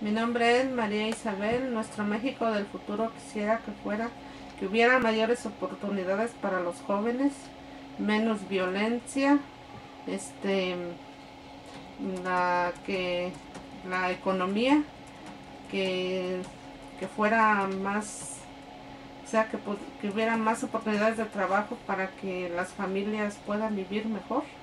Mi nombre es María Isabel. Nuestro México del futuro quisiera que hubiera mayores oportunidades para los jóvenes, menos violencia, este, la economía, que, que fuera más, o sea, que hubiera más oportunidades de trabajo para que las familias puedan vivir mejor.